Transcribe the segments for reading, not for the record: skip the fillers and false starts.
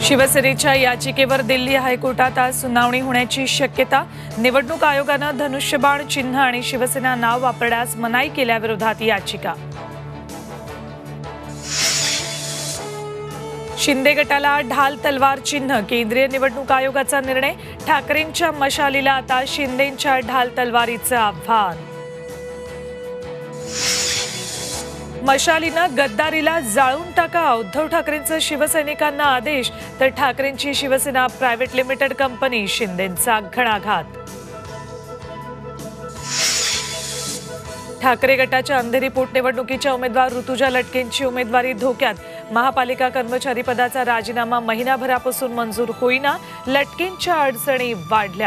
शिवसेनेच्या याचिकेवर दिल्ली हायकोर्टात आज सुनावणी होण्याची शक्यता। निवडणूक आयोगानं धनुष्यबाण चिन्ह आणि शिवसेना नाव वापरण्यास मनाई केल्याविरोधात याचिका। शिंदे गटाला ढाल तलवार चिन्ह, केंद्रीय निवडणूक आयोगाचा निर्णय। ठाकरेंच्या मशालीला आता शिंदेंच्या ढाल तलवारीचं आव्हान। मशालीनं गद्दारीला जाळून टाका, उद्धव ठाकरेंचा शिवसैनिकांना आदेश। तर ठाकरेंची शिवसेना प्रायव्हेट लिमिटेड कंपनी, शिंदेंचा घणाघात। ठाकरे गटाच्या अंधेरी पोटनिवडणुकीच्या उमेदवार ऋतुजा लटकेंची उमेदवारी धोक्यात। महापालिका कर्मचारी पदाचा राजीनामा महिनाभरापासून मंजूर होईना, लटकेंच्या अडचणी वाढल्या।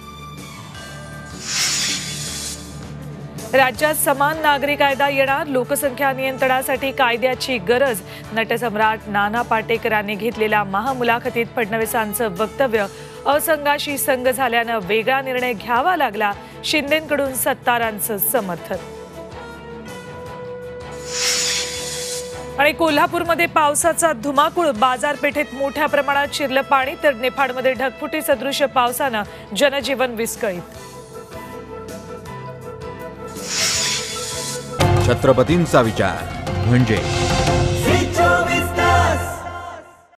राज्यात समान नागरी कायदा येणार, लोकसंख्या नियंत्रणासाठी कायद्याची गरज। नटसम्राट नाना पाटेकरांनी घेतलेल्या महामुलाखतीत फडणवीसांचं वक्तव्य असंघाशी संघ झाल्यानं वेगळा निर्णय घ्यावा लागला, शिंदेंकडून सत्तारांचं समर्थन। आणि कोल्हापूरमध्ये पावसाचा धुमाकूळ, बाजारपेठेत मोठ्या प्रमाणात शिरलं पाणी, तर निफाडमध्ये ढगफुटी सदृश पावसानं जनजीवन विस्कळीत। छत्रपतींचा विचार म्हणजे